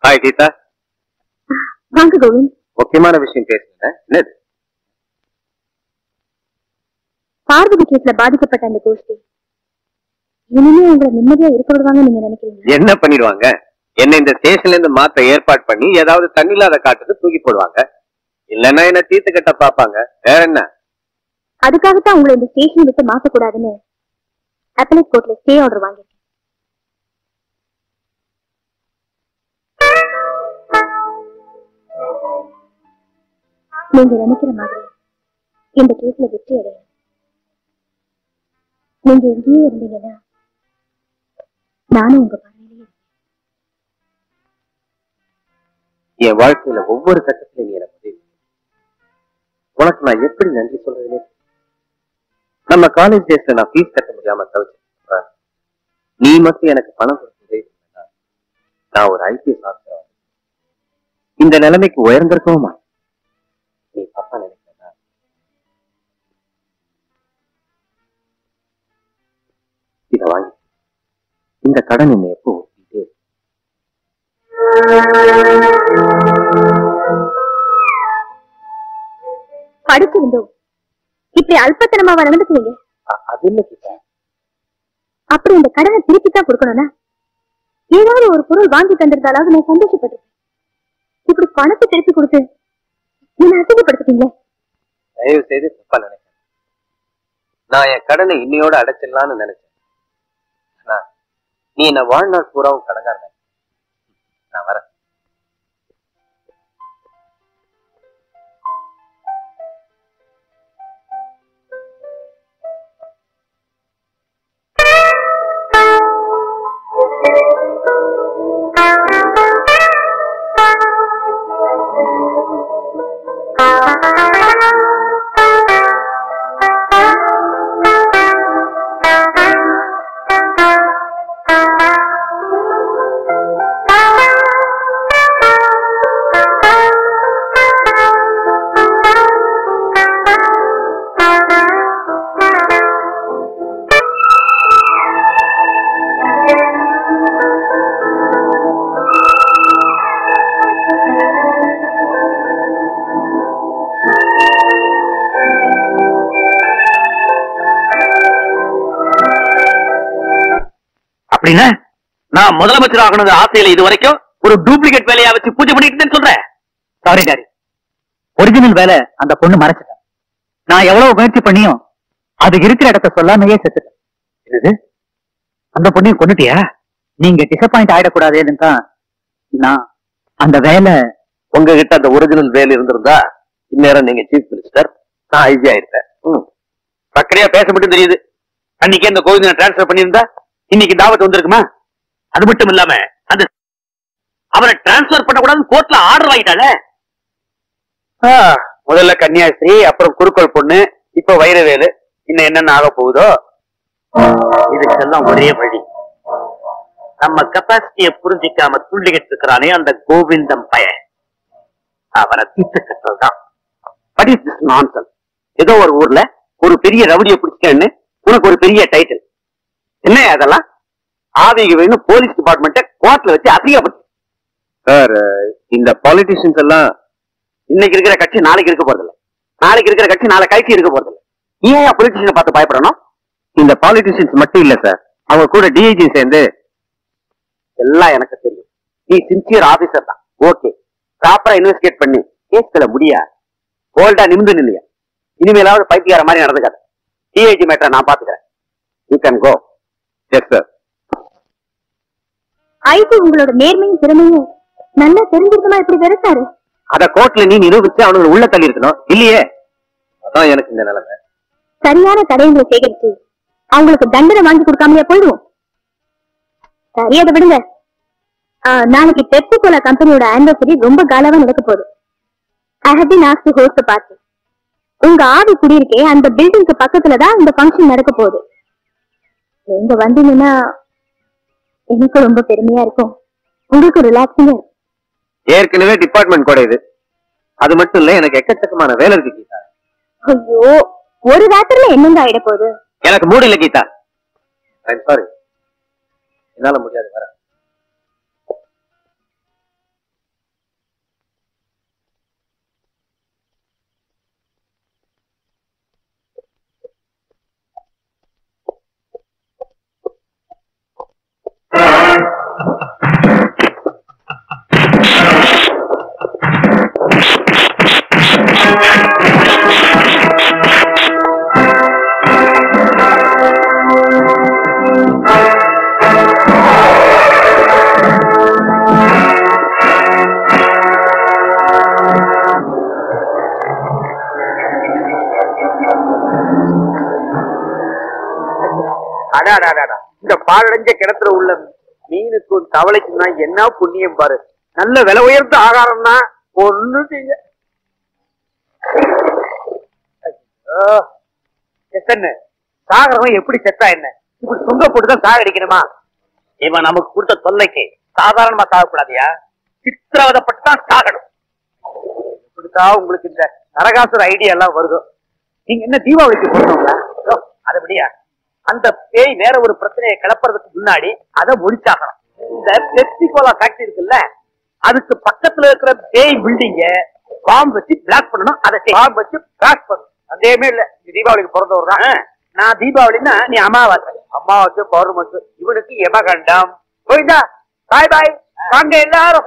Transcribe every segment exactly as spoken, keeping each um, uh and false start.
Hi Geetha. வாங்க கோவிந்த். முக்கியமான விஷயம் பேசுங்க. என்னது? பார்வதி கேஸ்ல பாதிக்கப்பட்ட அந்த கோஷ்டி இனிமே உங்களை நிம்மதியா இருக்க விடுவாங்க நீங்க நினைக்கிறீங்க? என்ன பண்ணிடுவாங்க? என்ன இந்த ஸ்டேஷன்ல இருந்து மாத்த ஏற்பாடு பண்ணி ஏதாவது தண்ணி இல்லாத காட்டுக்கு தூக்கி போடுவாங்க. இல்லன்னா என்ன தீர்த்து கட்ட பாப்பாங்க. வேற என்ன? அதுக்காகத்தான் உங்களை இந்த ஸ்டேஷன் விட்டு மாத்தக்கூடாதுன்னு அப்பலட் கோர்ட்ல ஸ்டே ஆர்டர் வாங்கிருக்கேன். நீங்க நினைக்கிற மாதிரி இந்த கேஸ்ல வெற்றி அடையும். நீங்க எங்கேயே இருந்தீங்கன்னா நானும் உங்க பார்வையிலேயே. என் வாழ்க்கையில ஒவ்வொரு கட்டத்திலும் நீ எனக்கு உனக்கு நான் எப்படி நன்றி சொல்றதுனே. நம்ம காலேஜ் டேஸ்ல நான் ஃபீஸ் கட்ட முடியாம தவிச்சேன். நீ மட்டும் எனக்கு பணம் கொடுத்ததே நான் ஒரு ஐபிஎஸ் ஆஃபீஸர் இந்த நிலைமைக்கு உயர்ந்திருக்கவும் மாட்டேன். நீ தப்பா நினைக்கிறா? இத வாங்கி இந்த கடன் என்ன எப்போ ஒட்டிட்டே படிச்சிருந்தோம் இப்படி அல்பத்தனமா நடந்துக்குவீங்க. அது இல்ல கிட்ட. அப்படி இந்த கடனை திருப்பித்தான் கொடுக்கணும்னா ஏதாவது ஒரு பொருள் வாங்கி தந்திருந்தாலாவது நான் சந்தோஷப்பட்டிருக்கேன். இப்படி பணத்தை திருப்பி கொடுத்து என்ன அசிங்கப்படுத்திட்டீங்களே. தயவு செய்து தப்பா நினைக்கிறேன். நான் என் கடனை இன்னையோட அடைச்சிடலான்னு நினைச்சேன். நீ என்ன வாழ்நாள் பூராவும் கடங்கார. நான் வரேன். அப்படின்னா நான் முதலமைச்சர் ஆகணும் ஆசையில இது வரைக்கும் ஒரு டூப்ளிகேட் வேலையா வச்சு பூஜை பண்ணிட்டு சொல்றேன். சாரி டாடி, ஒரிஜினல் வேலை அந்த பொண்ணு மறைச்சிட்டேன். நான் எவ்வளவு முயற்சி பண்ணியும் அது இருக்கிற இடத்த சொல்லாமையே செத்துட்டேன். இது அந்த பொண்ணையும் கொண்டுட்டியா? நீங்க டிசப்பாயிண்ட் ஆயிடக்கூடாதுன்னு தான் நான் அந்த வேலை உங்ககிட்ட அந்த ஒரிஜினல் வேலை இருந்திருந்தா இந்நேரம் நீங்க சீஃப் மினிஸ்டர், நான் ஐஜி ஆயிருப்பேன். பக்கடியா பேச மட்டும் தெரியுது. அன்னைக்கு அந்த கோவிந்தனை டிரான்ஸ்பர் பண்ணியிருந்தா இன்னைக்கு தாவத் வந்திருக்குமா? அது மட்டும் இல்லாம அந்த அவரை டிரான்ஸ்பர் பண்ணக்கூடாது கோர்ட்ல ஆர்டர் வாங்கிட்டாங்க. முதல்ல கன்னியாஸ்திரி, அப்புறம் குறுக்கோள் பொண்ணு, இப்ப வைரவேலு, இன்னும் என்னென்ன ஆக போகுதோ. இதுக்கெல்லாம் ஒரே வழி, நம்ம கெப்பாசிட்டியை புரிஞ்சிக்காம துள்ளிக்கிட்டு இருக்கிறானே அந்த கோவிந்தம் பையன், அவனை தீர்த்து கட்டுறதுதான். What is this nonsense? ஏதோ ஒரு ஊர்ல ஒரு பெரிய ரவுடியை பிடிச்சேன்னு உனக்கு ஒரு பெரிய டைட்டில். என்ன அதெல்லாம்? ஆவிக வேணும் போலீஸ் டிபார்ட்மெண்ட்டை கோர்ட்ல வச்சு அதிகப்பட்டு. சார், இந்த பாலிட்டிஷியன்ஸ் எல்லாம் இன்னைக்கு இருக்கிற கட்சி நாளைக்கு இருக்க போறதில்லை, நாளைக்கு இருக்கிற கட்சி நாளை கட்சி இருக்க போறதில்லை. ஏன் பொலிட்டிஷியனை பார்த்து பயப்படணும்? இந்த பாலிட்டிஷியன்ஸ் மட்டும் இல்ல சார், அவங்க கூட டிஐஜி சேர்ந்து எல்லாம் எனக்கு தெரியும். நீ சின்சியர் ஆபீசர் தான், ஓகே. ப்ராப்பரா இன்வெஸ்டிகேட் பண்ணி கேஸ்ல முடியா கோல்டா நிமிந்து இல்லையா? இனிமேலாவது பைத்தியார மாதிரி நடந்துக்காது. டிஐஜி மேட்டரை நான் பாத்துக்கிறேன். You can go. Yes sir. ஐடி உங்களோட நேர்மையும் திறமையும் நல்லா தெரிஞ்சிருக்கமா இப்படி வெறுத்தாரு? அத கோர்ட்ல நீ நிரூபிச்சு அவனுக்கு உள்ள தள்ளி இருக்கணும் இல்லையே. அதான் எனக்கு இந்த நிலைமை. சரியான தடயங்களை சேகரிச்சு அவங்களுக்கு தண்டனை வாங்கி கொடுக்காமலே போயிடுவோம். சரி, அதை விடுங்க. நாளைக்கு பெப்சி கோலா கம்பெனியோட ஆனிவர்சரி ரொம்ப காலவா நடக்க போகுது. I have been asked to host the party. உங்க ஆவி குடியிருக்கே அந்த பில்டிங்க்கு பக்கத்துலதான் இந்த ஃபங்க்ஷன் நடக்க போகுது. நீங்க வந்தீங்கன்னா எனக்கு ரொம்ப பெருமையா இருக்கும், உங்களுக்கு ரிலாக்ஸிங்கா இருக்கும். ஏற்கனவே டிபார்ட்மெண்ட் கூட இது. அது மட்டும் இல்ல, எனக்கு எக்கச்சக்கமான வேலை இருக்கு கீதா. ஐயோ, ஒரு ராத்திரில என்னங்க ஆயிட போகுது? எனக்கு மூடு இல்ல கீதா. ஐ எம் சாரி, என்னால முடியாது. வர பாழடைஞ்ச கிணத்துல உள்ள மீனுக்கும் தவளைக்குன்னா என்ன புண்ணியம் பாரு. நல்ல விலை உயர்ந்த ஆகாரம்னா ஒண்ணு செய்ய சாகரவன் எப்படி செத்தா என்ன இப்படி துங்க போட்டுதான் சாக அடிக்கணுமா? இவன் நமக்கு கொடுத்த தொல்லைக்கு சாதாரணமா சாகக்கூடாதியா, சித்திரவதப்பட்டு தான் சாகணும். இப்படித்தான் உங்களுக்கு இந்த நரகாசுர ஐடியா எல்லாம் வருதோ. நீங்க என்ன தீபாவளிக்கு போடுறவங்களா? அதுபடியா அந்த பேய் வேற ஒரு பிரச்சனையை கிளப்புறதுக்கு முன்னாடி அதை முடிச்சாகணும். இந்த பெப்சி கோலா ஃபேக்டரி இருக்குல்ல, அதுக்கு பக்கத்துல இருக்கிற பேய் பில்டிங்க பாம்பு வச்சு பிளாக் பண்ணணும். அதை பாம்பு வச்சு பிளாக் பண்ணணும். அதேமே இல்ல, தீபாவளிக்கு பிறந்தவர் தான். நான் தீபாவளின்னா நீ அமாவாசை, அமாவாசை பௌர்ணமாசு, இவனுக்கு யமகண்டம். போயிட்டா பாய் பாய் வாங்க எல்லாரும்.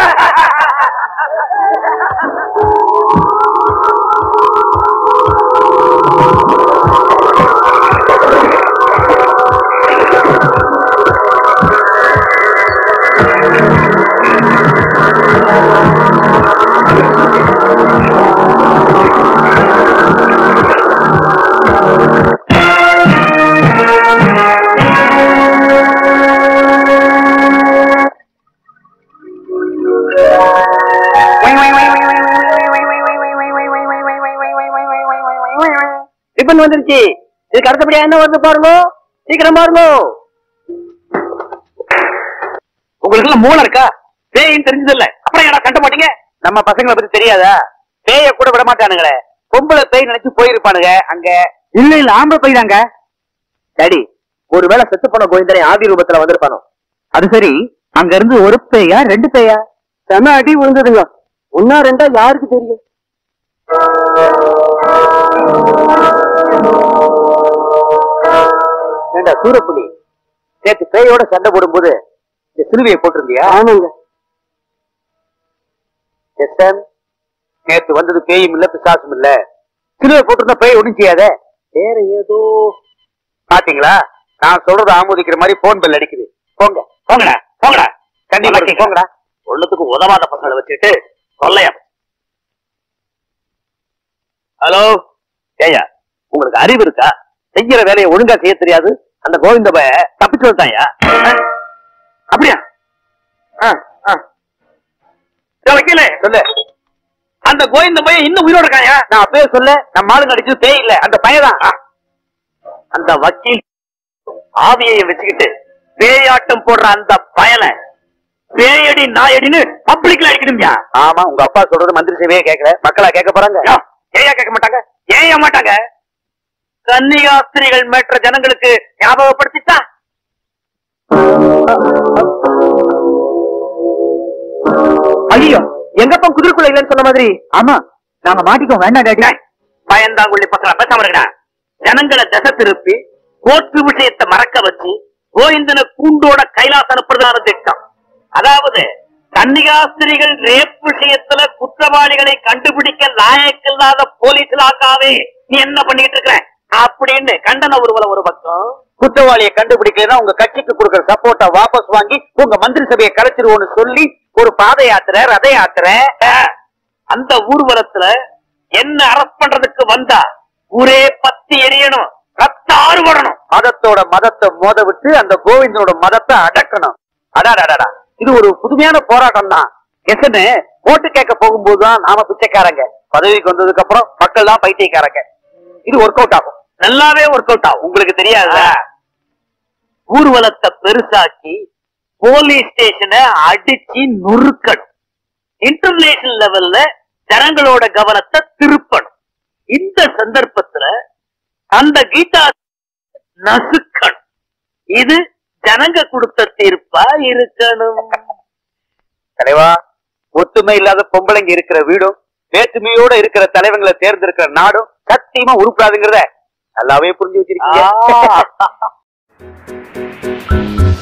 ரிப்பன் வந்துருச்சு. இதுக்கு அடுத்தபடியா என்ன வருது பாருங்க, சீக்கிரம் பாருங்க. உங்களுக்கு எல்லாம் மூளை இருக்கா? பேயின்னு தெரிஞ்சது இல்ல, அப்புறம் ஏடா கட்ட மாட்டீங்க? நம்ம பசங்களை பத்தி தெரியாதா? பேய கூட விட மாட்டானுங்களே. பொம்பளை பேய் நினைச்சு போயிருப்பானுங்க அங்க. இல்ல இல்ல, ஆம்பளை பேய் தாங்க. டாடி, ஒருவேளை செத்து போன கோவிந்தனை ஆதி ரூபத்துல வந்திருப்பானோ? அது சரி, அங்க இருந்து ஒரு பேயா ரெண்டு பேயா? செம அடி விழுந்ததுங்க. ஒன்னா ரெண்டா யாருக்கு தெரியும்? ஏண்டா சூரப்புலி, நேற்று பேயோட சண்டை போடும்போது இந்த சிலுவையை போட்டிருந்தியா? ஆமாங்க. நேற்று வந்தது பேயும் இல்ல பிசாசும் இல்ல, சிலுவை போட்டிருந்தா பேய் ஒண்ணும் செய்யாத. வேற ஏதோ பாத்தீங்களா? நான் சொல்றத ஆமோதிக்கிற மாதிரி போன் பெல் அடிக்குது. போங்க போங்கடா போங்கடா, கண்டிப்பா போங்கடா. ஒண்ணுத்துக்கு உதவாத பசங்களை வச்சுட்டு சொல்லையா. ஹலோ ஏயா, உங்களுக்கு அறிவு இருக்கா? செய்யற வேலையை ஒழுங்கா செய்ய தெரியாது. அந்த கோவிந்த பய தப்பிச்சு வந்தாயா? அப்படியா? வைக்கல சொல்லு. அந்த கோவிந்த பையன் இன்னும் உயிரோட இருக்காயா? நான் அப்பவே சொல்ல, நம்ம ஆளுங்க அடிச்சது பேய் இல்ல, அந்த பையதான். அந்த வக்கீல் ஆவியை வச்சுக்கிட்டு பேயாட்டம் போடுற அந்த பயலை பேயடி நாயடின்னு பப்ளிக்ல அடிக்கணும்யா. ஆமா, உங்க அப்பா சொல்றது மந்திரி சேவையே கேட்கல, மக்களா கேட்க போறாங்க. ஏயா கேட்க மாட்டாங்க? ஏன் மாட்டாங்க? கன்னிகாஸ்திரிகள் மேற்ற ஜனங்களுக்கு ஞாபகப்படுத்திட்டா? ஐயோ, எங்கப்பா குதிரைக்குள்ள இல்லன்னு சொன்ன மாதிரி. ஆமா, நாம மாட்டிக்கோ வேண்டாம் டாடி. பயந்தாங்குள்ளி பசங்க பேசாம இருக்கா? ஜனங்களை திசை திருப்பி கோர்ட்டு விஷயத்தை மறக்க வச்சு கோவிந்தனை கூண்டோட கைலாசம் அனுப்புறதான திட்டம். அதாவது கன்னிகாஸ்திரிகள் ரேப் விஷயத்துல குற்றவாளிகளை கண்டுபிடிக்க லாயக்கில்லாத போலீஸ்லாக்காவே நீ என்ன பண்ணிட்டு இருக்க அப்படின்னு கண்டன ஊர்வலம் ஒரு பக்கம். குற்றவாளியை கண்டுபிடிக்கலாம் உங்க கட்சிக்கு கொடுக்கிற சப்போர்ட்டை வாபஸ் வாங்கி உங்க மந்திரி சபையை கலைச்சிருவோம்னு சொல்லி ஒரு பாத யாத்திரை ரத யாத்திரை. அந்த ஊர்வலத்துல என்ன அரெஸ்ட் பண்றதுக்கு வந்தா ஊரே பத்தி எரியணும், ரத்த ஆறு வரணும். மதத்தோட மதத்தை மோத விட்டு அந்த கோவிந்தனோட மதத்தை அடக்கணும். அடாடாடா, இது ஒரு புதுமையான போராட்டம் தான். எஸ்ன்னு ஓட்டு கேட்க போகும்போதுதான் நாம பிச்சைக்காரங்க, பதவிக்கு வந்ததுக்கு அப்புறம் மக்கள் தான் பைத்தியக்காரங்க. இது ஒர்க் அவுட் ஆகும், நல்லாவே ஒர்க் அவுட் ஆகும். உங்களுக்கு தெரியாத ஊர்வலத்தை பெருசாக்கி போலீஸ் ஸ்டேஷனை அடிச்சு நொறுக்கணும். இன்டர்நேஷனல் லெவல்ல ஜனங்களோட கவனத்தை திருப்பணும். இந்த சந்தர்ப்பத்துல அந்த கீதா நசுக்கணும். இது ஜனங்க கொடுத்த தீர்ப்பா இருக்கணும். தலைவா, ஒத்துமை இல்லாத பொம்பளைங்க இருக்கிற வீடும் வேற்றுமையோட இருக்கிற தலைவங்களை தேர்ந்தெடுக்கிற நாடும் சத்தியமா உருப்படாதுங்கிறத நல்லாவே புரிஞ்சு வச்சிருக்கீங்க.